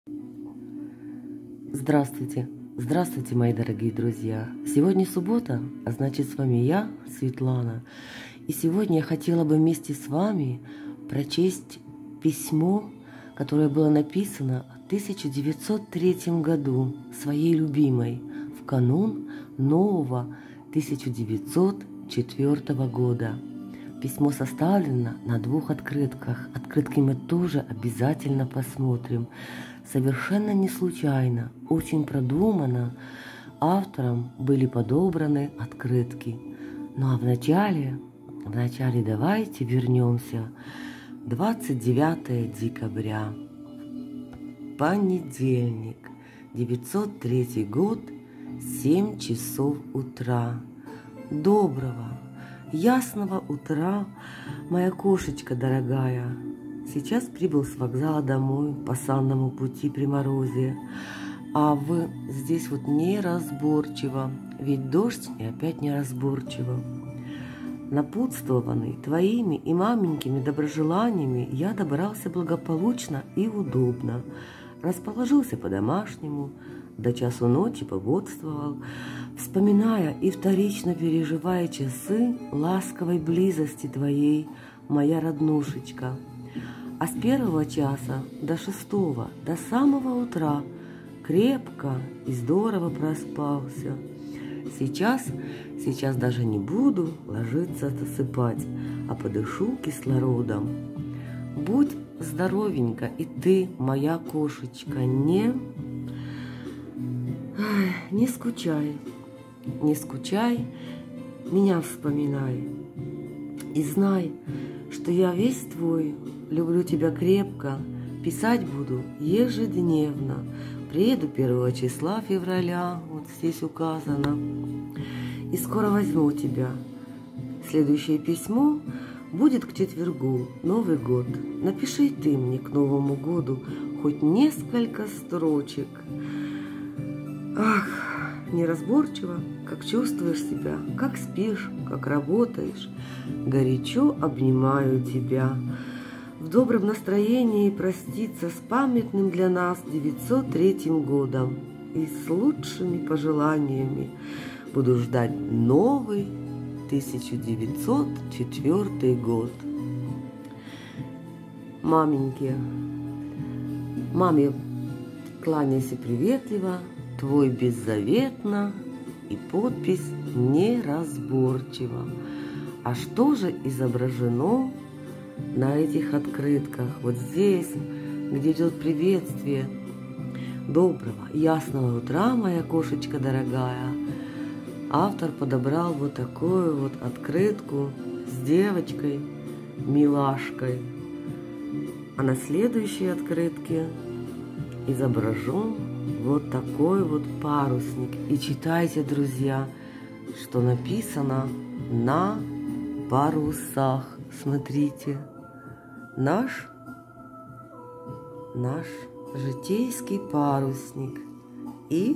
Здравствуйте! Здравствуйте, мои дорогие друзья! Сегодня суббота, а значит, с вами я, Светлана. И сегодня я хотела бы вместе с вами прочесть письмо, которое было написано в 1903 году своей любимой в канун нового 1904 года. Письмо составлено на 2 открытках. Открытки мы тоже обязательно посмотрим. Совершенно не случайно, очень продуманно автором были подобраны открытки. Ну а вначале давайте вернемся. 29 декабря, понедельник, 903 год, 7 часов утра. Доброго, ясного утра, моя кошечка дорогая. Сейчас прибыл с вокзала домой по санному пути при морозе, а вы здесь вот неразборчиво, ведь дождь и опять неразборчиво. Напутствованный твоими и маменькими доброжеланиями, я добрался благополучно и удобно, расположился по-домашнему, до часу ночи пободствовал, вспоминая и вторично переживая часы ласковой близости твоей, моя роднушечка. А с 1 часа до 6, до самого утра крепко и здорово проспался. Сейчас даже не буду ложиться засыпать, а подышу кислородом. Будь здоровенька и ты, моя кошечка, не скучай, меня вспоминай. И знай, что я весь твой, люблю тебя крепко, писать буду ежедневно. Приеду 1 числа февраля, вот здесь указано, и скоро возьму тебя. Следующее письмо будет к четвергу, Новый год. Напиши ты мне к Новому году хоть несколько строчек. Ах, неразборчиво, как чувствуешь себя, как спишь, как работаешь. Горячо обнимаю тебя. В добром настроении проститься с памятным для нас 903 годом и с лучшими пожеланиями буду ждать новый 1904 год. Маме кланяйся приветливо, твой беззаветно, и подпись неразборчиво. А что же изображено на этих открытках? Вот здесь, где идет приветствие. Доброго, ясного утра, моя кошечка дорогая. Автор подобрал вот такую вот открытку с девочкой, милашкой. А на следующей открытке изображен вот такой вот парусник. И читайте, друзья, что написано на парусах. Смотрите, наш житейский парусник и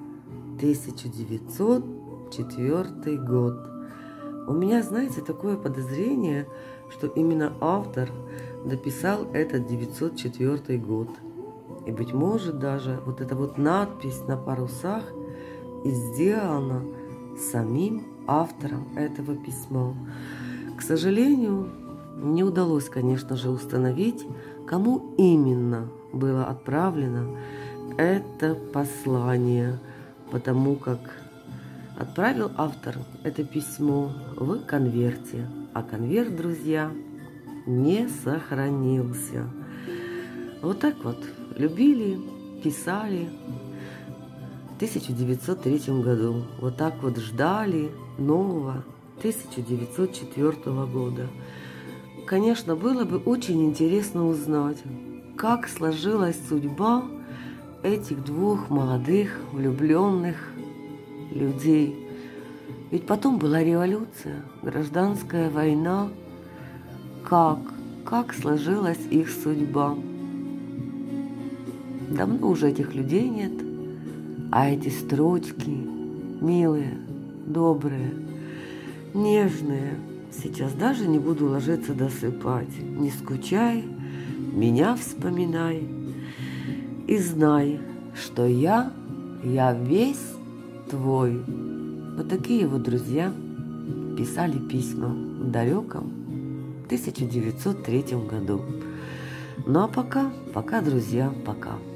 1904 год. У меня, знаете, такое подозрение, что именно автор дописал этот 904 год. И, быть может, даже вот эта вот надпись на парусах и сделана самим автором этого письма. К сожалению, не удалось, конечно же, установить, кому именно было отправлено это послание, потому как отправил автор это письмо в конверте, а конверт, друзья, не сохранился. Вот так вот любили, писали в 1903 году, вот так вот ждали нового 1904 года. Конечно, было бы очень интересно узнать, как сложилась судьба этих 2 молодых влюбленных людей. Ведь потом была революция, гражданская война. Как сложилась их судьба? Давно уже этих людей нет, а эти строчки милые, добрые, нежные. Сейчас даже не буду ложиться досыпать. Не скучай, меня вспоминай. и знай, что я весь твой. Вот такие вот друзья писали письма в далеком 1903 году. Ну а пока, друзья, пока.